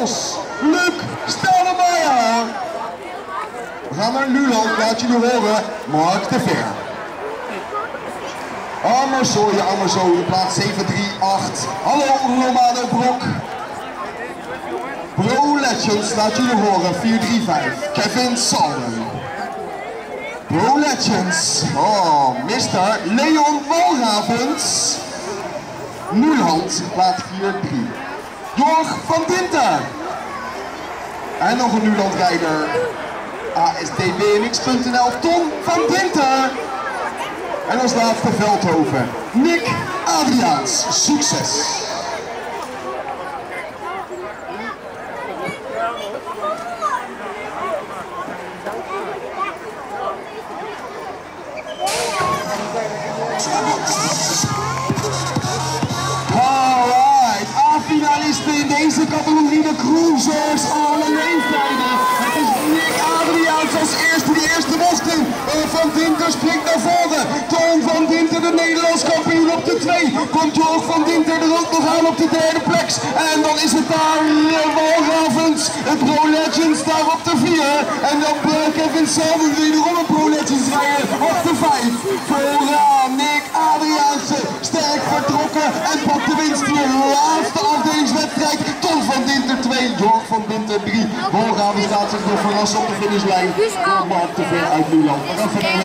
Fietscross. Luc Stelmeijer. We gaan naar Nuland, laat je nu horen. Mark de Ver. Ammersoyen, Ammerzoden, plaats 738. Hallo Romano Brok. Pro Legends, laat jullie horen, 435. Kevin Salden. Pro Legends, oh, Mr. Leon Walravens. Nuland, plaats 43. Jorg van Dinter. En nog een Nulandrijder. ASDBMX.nl, Tom van Dinter. En als laatste Veldhoven, Nick Adriaans. Succes! Alright, A-finalisten in deze categorie, de cruisers, alle leeftijden. Het is Nick Adriaans als eerste, die eerste mochten. Van Dinter springt naar voren. Tom van Dinter, de Nederlands kampioen, op de 2. Komt Jorg van Dinter er ook nog aan op de 3e plek. En dan is het daar Walravens, het Pro Legends daar op de 4. En dan Kevin Salden, wederom een Pro Legends rijder op de 5. Vooraan Nick Adriaanse, sterk vertrokken en pakt de winst hier. Laatste afdelingswedstrijd. Tom van Dinter 2, Jorg van Dinter 3. Walravens laat zich nog verrassen op de finishlijn. Mark de Ver uit Nuland.